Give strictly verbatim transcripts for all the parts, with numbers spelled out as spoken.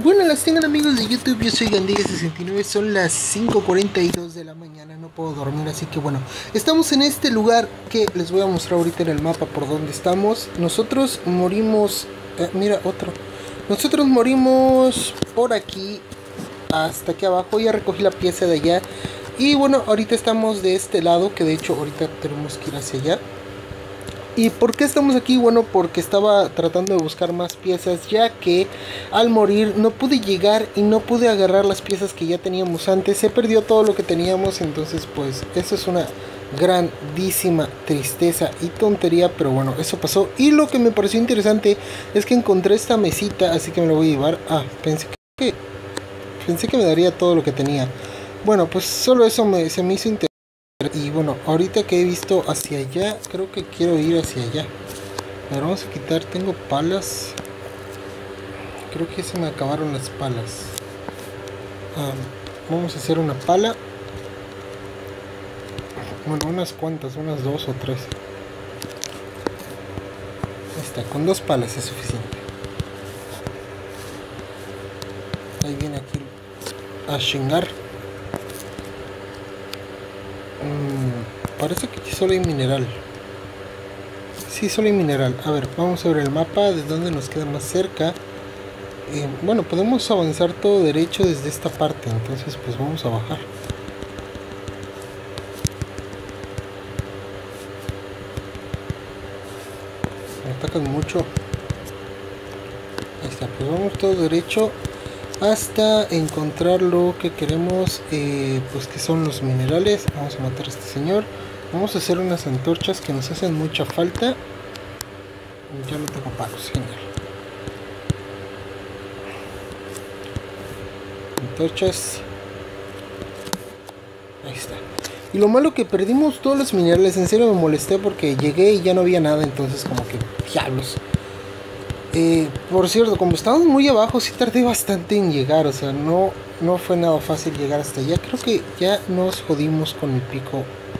Bueno, las tengan amigos de YouTube, yo soy Gandiga sesenta y nueve, son las cinco cuarenta y dos de la mañana, no puedo dormir, así que bueno, estamos en este lugar que les voy a mostrar ahorita en el mapa por donde estamos. Nosotros morimos, eh, mira otro, nosotros morimos por aquí, hasta aquí abajo, ya recogí la pieza de allá. Y bueno, ahorita estamos de este lado, que de hecho ahorita tenemos que ir hacia allá. ¿Y por qué estamos aquí? Bueno, porque estaba tratando de buscar más piezas, ya que al morir no pude llegar y no pude agarrar las piezas que ya teníamos antes. Se perdió todo lo que teníamos, entonces pues eso es una grandísima tristeza y tontería, pero bueno, eso pasó. Y lo que me pareció interesante es que encontré esta mesita, así que me la voy a llevar. Ah, pensé que, pensé que me daría todo lo que tenía. Bueno, pues solo eso me, se me hizo interesante. Y bueno, ahorita que he visto hacia allá, creo que quiero ir hacia allá. A ver, vamos a quitar, tengo palas. Creo que se me acabaron las palas. Ah, vamos a hacer una pala. Bueno, unas cuantas, unas dos o tres. Ahí está, con dos palas es suficiente. Ahí viene aquí a chingar. Mm, parece que aquí solo hay mineral. Sí, solo hay mineral. A ver, vamos a ver el mapa de dónde nos queda más cerca. Eh, bueno, podemos avanzar todo derecho desde esta parte, entonces pues vamos a bajar. Me atacan mucho. Ahí está, pues vamos todo derecho hasta encontrar lo que queremos, eh, pues que son los minerales. Vamos a matar a este señor. Vamos a hacer unas antorchas que nos hacen mucha falta. Ya no tengo palos, genial. Antorchas. Ahí está. Y lo malo que perdimos todos los minerales. En serio me molesté porque llegué y ya no había nada. Entonces como que diablos. Eh, por cierto, como estábamos muy abajo, sí tardé bastante en llegar, o sea, no, no fue nada fácil llegar hasta allá. Creo que ya nos jodimos con el pico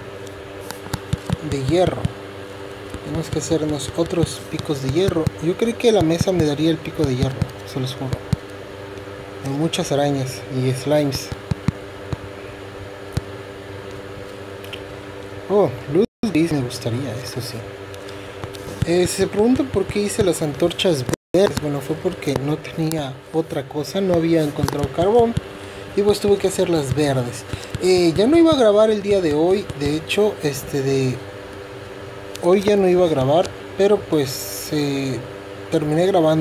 de hierro. Tenemos que hacernos otros picos de hierro. Yo creí que la mesa me daría el pico de hierro, se los juro. Hay muchas arañas y slimes. Oh, luz gris me gustaría, eso sí. Eh, se preguntan por qué hice las antorchas verdes. Bueno, fue porque no tenía otra cosa, no había encontrado carbón y pues tuve que hacerlas verdes. Eh, ya no iba a grabar el día de hoy, de hecho, este de hoy ya no iba a grabar, pero pues eh, terminé grabando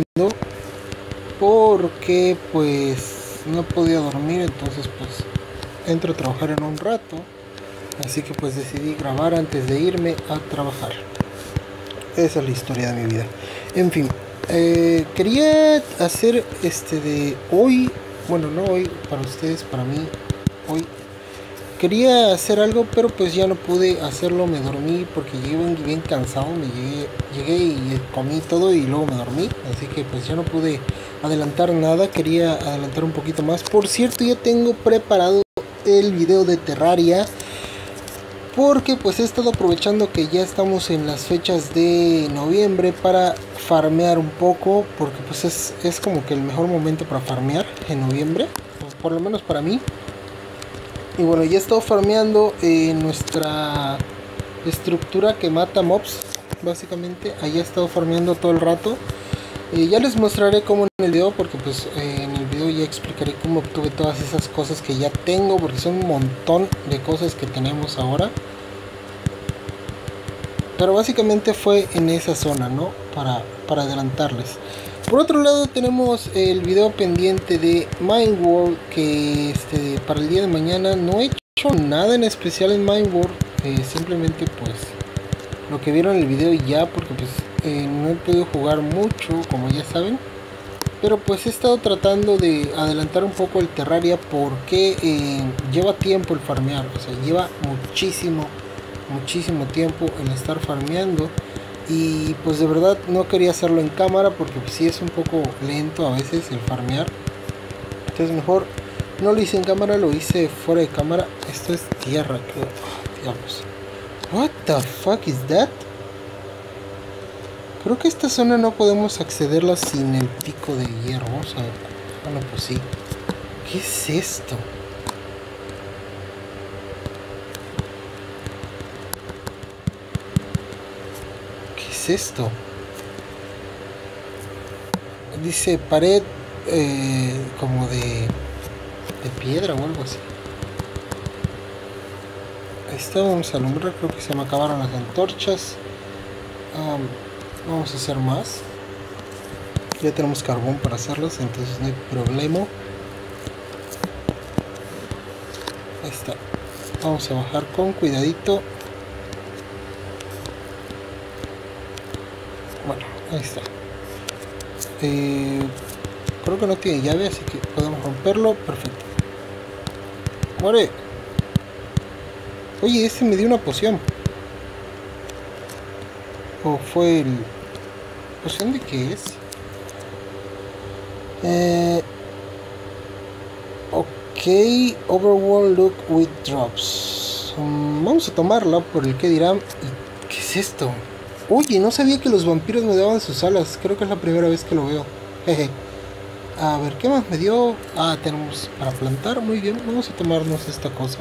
porque pues no podía dormir, entonces pues entro a trabajar en un rato, así que pues decidí grabar antes de irme a trabajar. Esa es la historia de mi vida. En fin, eh, quería hacer este de hoy, bueno, no hoy para ustedes, para mí, hoy. Quería hacer algo, pero pues ya no pude hacerlo, me dormí porque llegué bien, bien cansado, me llegué, llegué y comí todo y luego me dormí. Así que pues ya no pude adelantar nada, quería adelantar un poquito más. Por cierto, ya tengo preparado el video de Terraria. Porque pues he estado aprovechando que ya estamos en las fechas de noviembre para farmear un poco. Porque pues es, es como que el mejor momento para farmear en noviembre. Pues, por lo menos para mí. Y bueno, ya he estado farmeando en nuestra estructura que mata mobs. Básicamente, ahí he estado farmeando todo el rato. Eh, ya les mostraré cómo en el video, porque pues eh, en el video ya explicaré cómo obtuve todas esas cosas que ya tengo, porque son un montón de cosas que tenemos ahora. Pero básicamente fue en esa zona, ¿no? Para, para adelantarles. Por otro lado tenemos el video pendiente de Mineworld, que este, para el día de mañana no he hecho nada en especial en Mineworld. Eh, simplemente pues lo que vieron en el video ya, porque pues eh, no he podido jugar mucho, como ya saben. Pero pues he estado tratando de adelantar un poco el Terraria porque eh, lleva tiempo el farmear, o sea, lleva muchísimo, muchísimo tiempo el estar farmeando. Y pues de verdad no quería hacerlo en cámara porque pues, sí es un poco lento a veces el farmear. Entonces mejor no lo hice en cámara, lo hice fuera de cámara. Esto es tierra, creo. Oh, diablos. What the fuck is that? Creo que esta zona no podemos accederla sin el pico de hierro. Vamos a ver. Bueno, pues sí. ¿Qué es esto? ¿Qué es esto? Dice pared eh, como de, de piedra o algo así. Ahí está, vamos a alumbrar. Creo que se me acabaron las antorchas. Um, vamos a hacer más. Ya tenemos carbón para hacerlos, entonces no hay problema. Ahí está. Vamos a bajar con cuidadito. Bueno, ahí está. Eh, creo que no tiene llave, así que podemos romperlo. Perfecto. ¡Muere! Oye, este me dio una poción. ¿O fue el... ¿Poción de qué es? Eh... Ok, Overworld Look with Drops. Um, vamos a tomarla por el que dirán. ¿Y qué es esto? Oye, no sabía que los vampiros me daban sus alas. Creo que es la primera vez que lo veo. Jeje. A ver, ¿qué más me dio? Ah, tenemos para plantar. Muy bien, vamos a tomarnos esta cosa.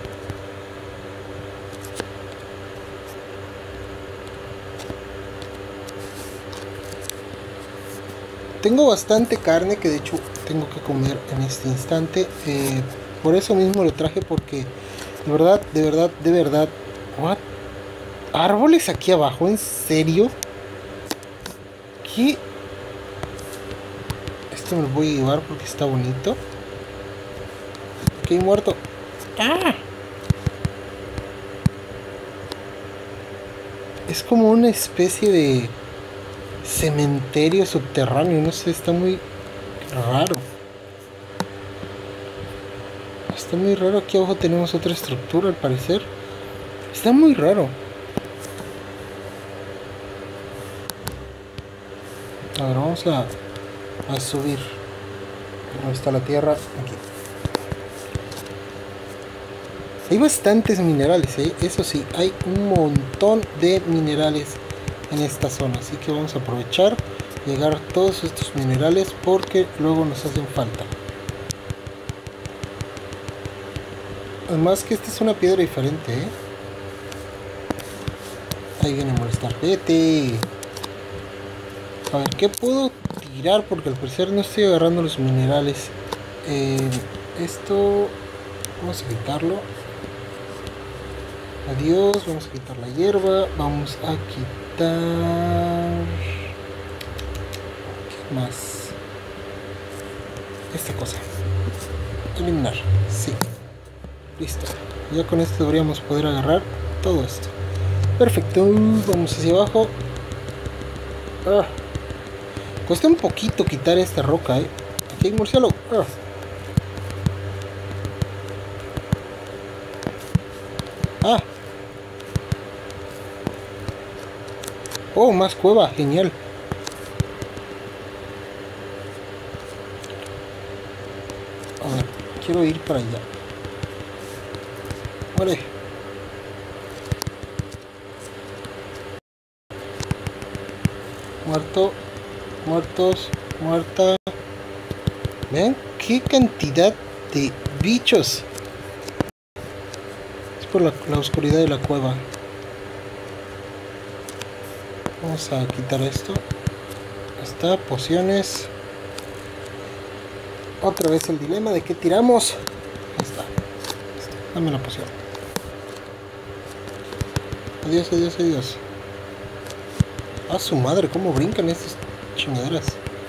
Tengo bastante carne que de hecho tengo que comer en este instante. Eh, por eso mismo lo traje, porque de verdad, de verdad, de verdad. What? ¿Árboles aquí abajo? ¿En serio? ¿Qué? Esto me lo voy a llevar porque está bonito. Ok, muerto. ¡Ah! Es como una especie de cementerio subterráneo. No sé, está muy raro. Está muy raro. Aquí abajo tenemos otra estructura al parecer. Está muy raro. A ver, vamos a, a subir. ¿Dónde está la tierra? Aquí. Hay bastantes minerales, ¿eh? Eso sí, hay un montón de minerales en esta zona. Así que vamos a aprovechar, llegar todos estos minerales porque luego nos hacen falta. Además que esta es una piedra diferente, ¿eh? Ahí viene a molestar. Vete. A ver, ¿qué puedo tirar? Porque al parecer no estoy agarrando los minerales. Eh, esto... Vamos a quitarlo. Adiós. Vamos a quitar la hierba. Vamos a quitar... ¿Qué más? Esta cosa. Eliminar. Sí. Listo. Ya con esto deberíamos poder agarrar todo esto. Perfecto. Vamos hacia abajo. Ah. Cuesta un poquito quitar esta roca, eh. Aquí hay murciélago. Ah. ah. Oh, más cueva. Genial. A ver, quiero ir para allá. Vale. Muerto. Muertos. Muerta. Vean qué cantidad de bichos. Es por la, la oscuridad de la cueva. Vamos a quitar esto. Está, pociones. Otra vez el dilema de qué tiramos. Ahí está. Dame la poción. Adiós, adiós, adiós. A su madre, cómo brincan estas chingaderas.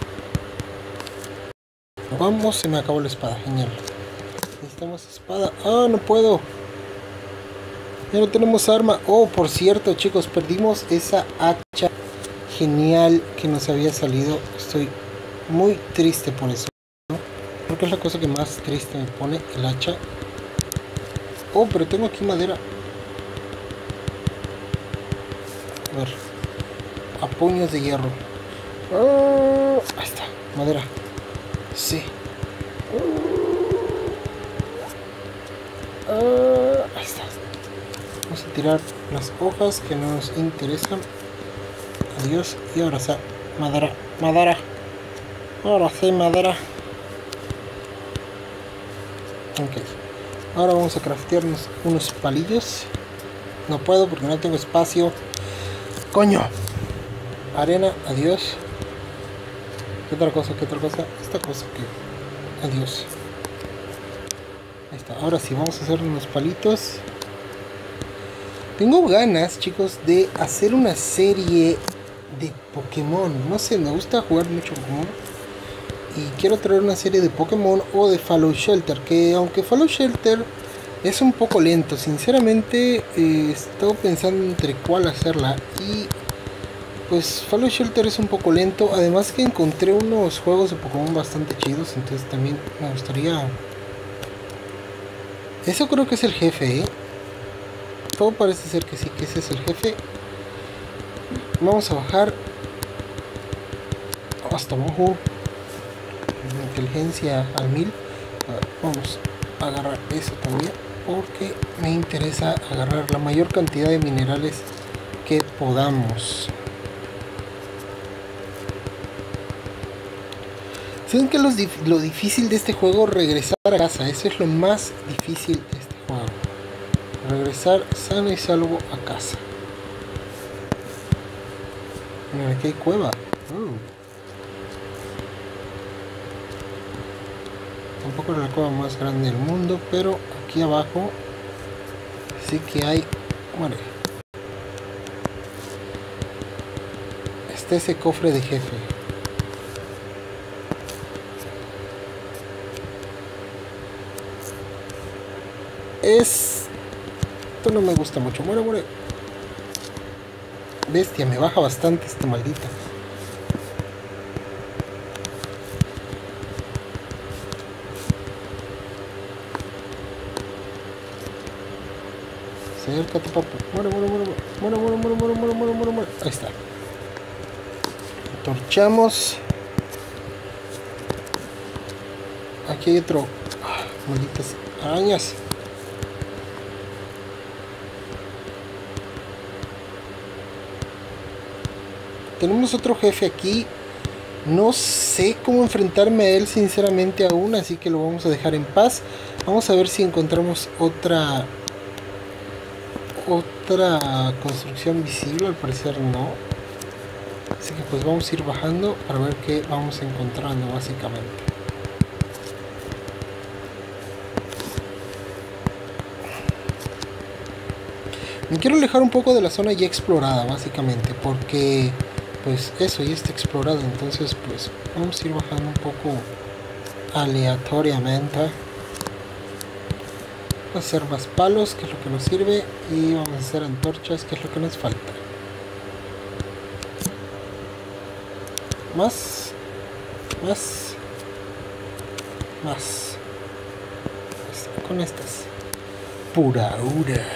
Vamos, se me acabó la espada, genial. Necesitamos espada. Ah, no puedo. Ya no tenemos arma. Oh, por cierto, chicos, perdimos esa hacha genial que nos había salido. Estoy muy triste por eso, ¿no? Porque es la cosa que más triste me pone, el hacha. Oh, pero tengo aquí madera. A ver. A puños de hierro. Oh, ahí está, madera. Sí. Oh, ahí está. Vamos a tirar las hojas que no nos interesan. Adiós. Y ahora sí, madera. Madera. Ahora sí, madera. Ok, ahora vamos a craftearnos unos palillos. No puedo porque no tengo espacio. Coño. Arena, adiós. ¿Qué otra cosa? ¿Qué otra cosa? Esta cosa que... Adiós. Ahí está. Ahora sí, vamos a hacer unos palitos. Tengo ganas, chicos, de hacer una serie de Pokémon. No sé, me gusta jugar mucho Pokémon. Y quiero traer una serie de Pokémon o de Fallout Shelter. Que aunque Fallout Shelter es un poco lento, sinceramente eh, estoy pensando entre cuál hacerla. Y pues Fallout Shelter es un poco lento. Además que encontré unos juegos de Pokémon bastante chidos. Entonces también me gustaría... Eso creo que es el jefe, ¿eh? Todo parece ser que sí, que ese es el jefe. Vamos a bajar hasta abajo. Inteligencia al mil. Vamos a agarrar eso también, porque me interesa agarrar la mayor cantidad de minerales que podamos. ¿Saben que los, lo difícil de este juego? Regresar a casa. Eso es lo más difícil de este juego. Regresar sano y salvo a casa. Mira, aquí hay cueva. Uh. Tampoco es la cueva más grande del mundo, pero aquí abajo sí que hay... Bueno, está ese cofre de jefe. Es... Esto no me gusta mucho. Muere, muere. Bestia, me baja bastante esta maldita. Acércate, papu. Muere, muere, muere, muere, muere, muere, muere, muere, muere, muere, muere. Ahí está. Torchamos. Aquí hay otro. Ah, malditas arañas. Tenemos otro jefe aquí. No sé cómo enfrentarme a él sinceramente aún, así que lo vamos a dejar en paz. Vamos a ver si encontramos otra otra construcción visible. Al parecer no, así que pues vamos a ir bajando para ver qué vamos encontrando básicamente. Me quiero alejar un poco de la zona ya explorada básicamente, porque pues eso ya está explorado. Entonces pues vamos a ir bajando un poco aleatoriamente. Vamos a hacer más palos, que es lo que nos sirve, y vamos a hacer antorchas, que es lo que nos falta. Más, más, más. Con estas. Pura ura.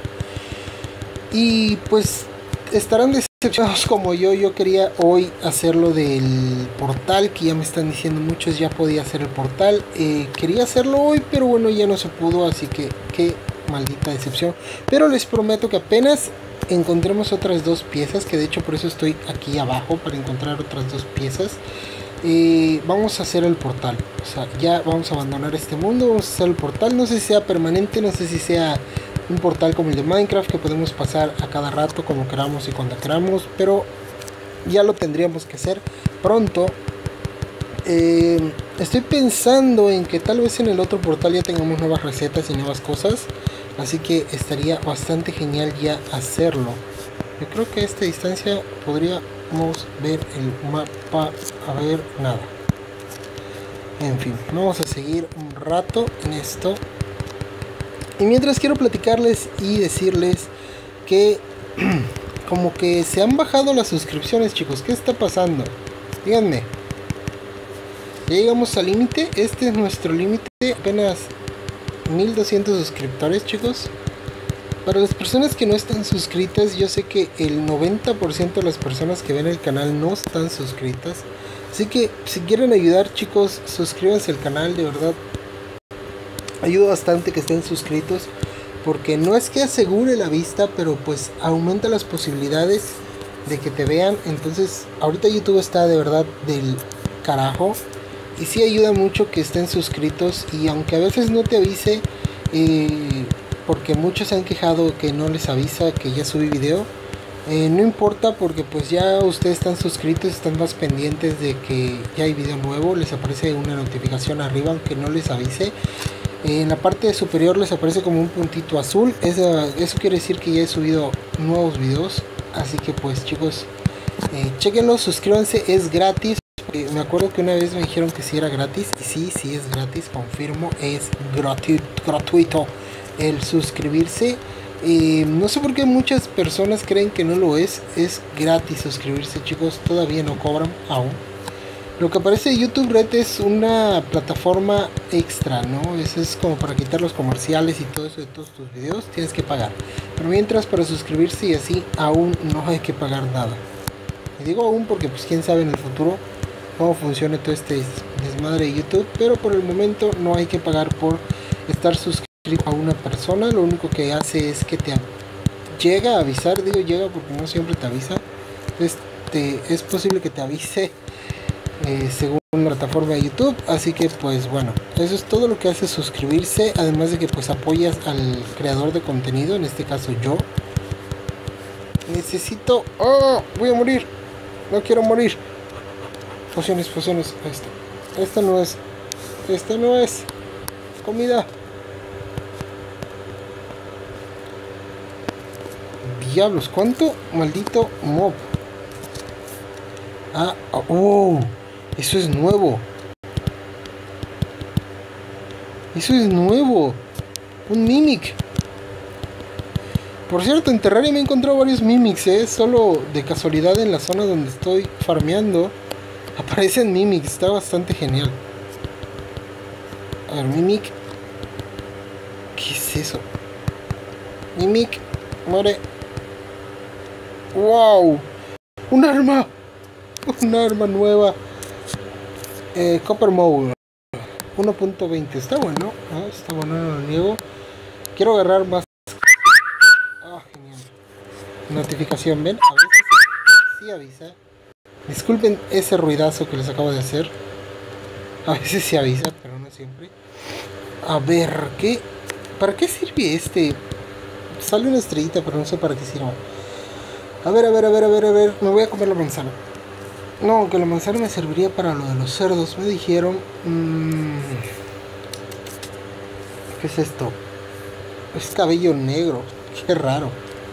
Y pues estarán decepcionados como yo. Yo quería hoy hacerlo del portal, que ya me están diciendo muchos ya podía hacer el portal. Eh, quería hacerlo hoy, pero bueno, ya no se pudo, así que qué maldita decepción. Pero les prometo que apenas encontremos otras dos piezas, que de hecho por eso estoy aquí abajo, para encontrar otras dos piezas. Eh, vamos a hacer el portal. O sea, ya vamos a abandonar este mundo, vamos a hacer el portal. No sé si sea permanente, no sé si sea un portal como el de Minecraft, que podemos pasar a cada rato como queramos y cuando queramos, pero ya lo tendríamos que hacer pronto. Eh, estoy pensando en que tal vez en el otro portal ya tengamos nuevas recetas y nuevas cosas, así que estaría bastante genial ya hacerlo. Yo creo que a esta distancia podríamos ver el mapa. A ver, nada. En fin, vamos a seguir un rato en esto. Y mientras quiero platicarles y decirles que como que se han bajado las suscripciones, chicos. ¿Qué está pasando? Díganme. Ya llegamos al límite. Este es nuestro límite. Apenas mil doscientos suscriptores, chicos. Para las personas que no están suscritas, yo sé que el noventa por ciento de las personas que ven el canal no están suscritas. Así que si quieren ayudar, chicos, suscríbanse al canal, de verdad. Ayuda bastante que estén suscritos, porque no es que asegure la vista, pero pues aumenta las posibilidades de que te vean. Entonces ahorita YouTube está de verdad del carajo, y sí ayuda mucho que estén suscritos, y aunque a veces no te avise, eh, porque muchos se han quejado que no les avisa que ya subí video, eh, no importa, porque pues ya ustedes están suscritos, están más pendientes de que ya hay video nuevo, les aparece una notificación arriba aunque no les avise. En la parte superior les aparece como un puntito azul, eso, eso quiere decir que ya he subido nuevos videos. Así que pues chicos, eh, chequenlo, suscríbanse, es gratis. Eh, me acuerdo que una vez me dijeron que sí era gratis, y sí, sí es gratis, confirmo, es gratuito, gratuito el suscribirse. Eh, no sé por qué muchas personas creen que no lo es, es gratis suscribirse chicos, todavía no cobran aún. Lo que aparece en YouTube Red es una plataforma extra, ¿no? Eso es como para quitar los comerciales y todo eso de todos tus videos, tienes que pagar. Pero mientras, para suscribirse y así, aún no hay que pagar nada. Y digo aún porque pues quién sabe en el futuro cómo funciona todo este desmadre de YouTube. Pero por el momento no hay que pagar por estar suscrito a una persona. Lo único que hace es que te llega a avisar, digo llega porque no siempre te avisa. Este, es posible que te avise Eh, según la plataforma de YouTube. Así que pues bueno, eso es todo lo que hace suscribirse, además de que pues apoyas al creador de contenido, en este caso yo. Necesito... ¡Oh! Voy a morir, no quiero morir. Pociones, pociones. Esta, esta no es, esta no es comida. Diablos, cuánto maldito mob. Ah, oh, eso es nuevo. Eso es nuevo. Un Mimic. Por cierto, en Terraria me he encontrado varios Mimics, ¿eh? Solo de casualidad en la zona donde estoy farmeando aparecen Mimics. Está bastante genial. A ver, Mimic. ¿Qué es eso? Mimic, muere. ¡Wow! ¡Un arma! Un arma nueva. Eh, Copper Mode uno punto veinte. Está bueno. ¿Eh? Está bueno, no lo niego. Quiero agarrar más. Ah, genial. Notificación, ven. A veces sí avisa. Disculpen ese ruidazo que les acabo de hacer. A veces sí avisa, pero no siempre. A ver, ¿qué? ¿Para qué sirve este? Sale una estrellita, pero no sé para qué sirve. A ver, a ver, a ver, a ver, a ver. Me voy a comer la manzana. No, que la manzana me serviría para lo de los cerdos. Me dijeron... Mmm, ¿qué es esto? Es cabello negro. Qué raro.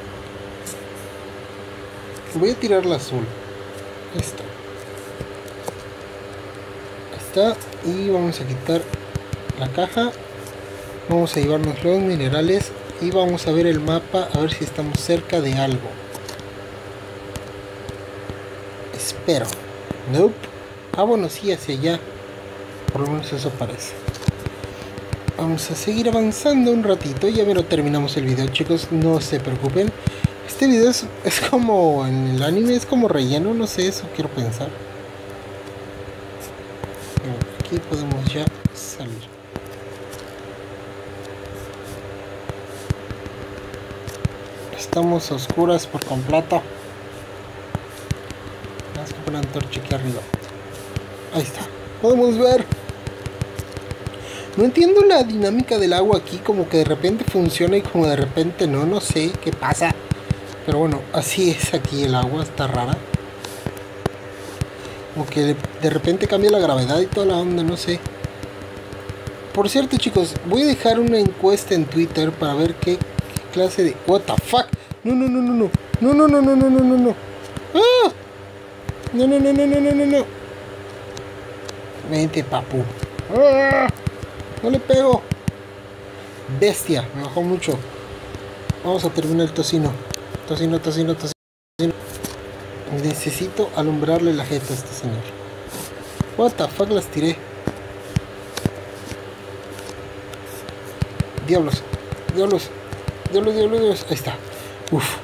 Voy a tirar la azul. Esta. Esta. Y vamos a quitar la caja. Vamos a llevarnos los minerales. Y vamos a ver el mapa. A ver si estamos cerca de algo. Espero. Nope. Ah, bueno, sí, hacia allá. Por lo menos eso parece. Vamos a seguir avanzando un ratito. Ya me lo terminamos el video, chicos. No se preocupen. Este video es, es como en el anime, es como relleno. No sé, eso quiero pensar. Pero aquí podemos ya salir. Estamos a oscuras por completo. Vamos a poner la antorcha aquí arriba. Ahí está. Podemos ver. No entiendo la dinámica del agua aquí. Como que de repente funciona y como de repente no. No sé qué pasa. Pero bueno, así es aquí el agua. Está rara. Como que de, de repente cambia la gravedad y toda la onda. No sé. Por cierto, chicos, voy a dejar una encuesta en Twitter para ver qué, qué clase de... What the fuck. No, no, no, no, no. No, no, no, no, no, no, no, no. ¡Ah! No, no, no, no, no, no, no, no. Vente, papu. ¡Ah! No le pego. Bestia, me bajó mucho. Vamos a terminar el tocino. Tocino, tocino, tocino. Necesito alumbrarle la jeta a este señor. What the fuck, las tiré. Diablos, diablos, diablos, diablos, diablos. Ahí está. Uf.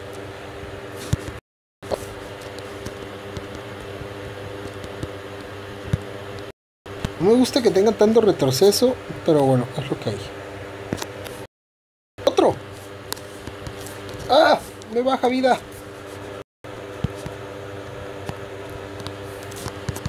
No me gusta que tenga tanto retroceso, pero bueno, es lo que hay. ¡Otro! ¡Ah! Me baja vida.